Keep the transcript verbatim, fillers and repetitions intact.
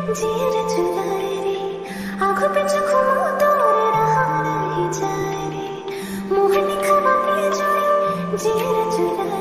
जीर चुराए रे आँखों पे चखुमो तोर रहा नहीं जाए रे मोहनी खवा के जोई जीर चुराए